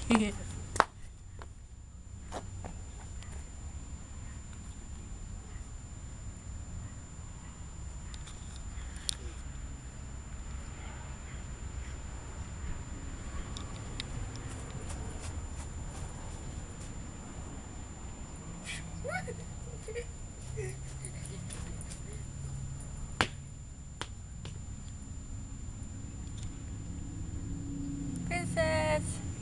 Princess.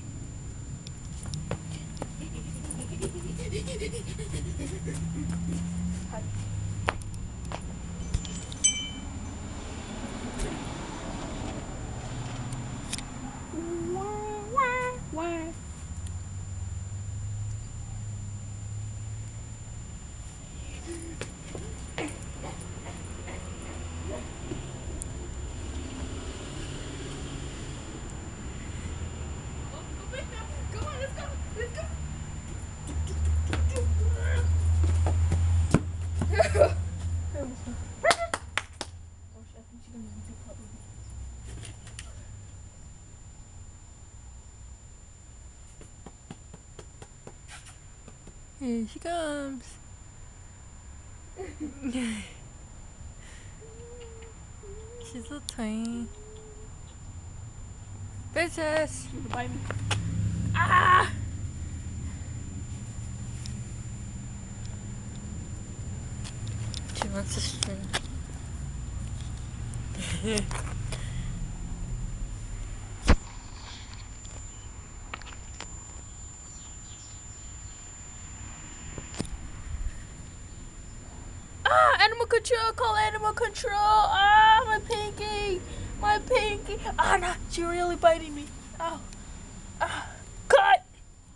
Here she comes. She's so tiny. Princess! You bite me. Ah! She wants a string. Animal control! Call animal control! Ah, my pinky! My pinky! Ah, no! She's really biting me. Ow! Ah! Cut!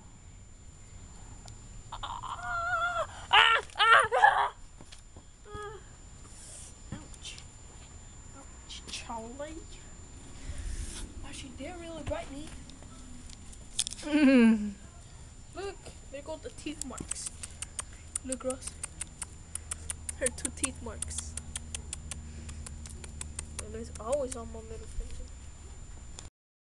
Ah! Ah! Ah! Ouch! Ouch, Charlie! Oh, she did really bite me. Look, there go the teeth marks. Look, Ross. Her 2 teeth marks. And there's always on my middle finger.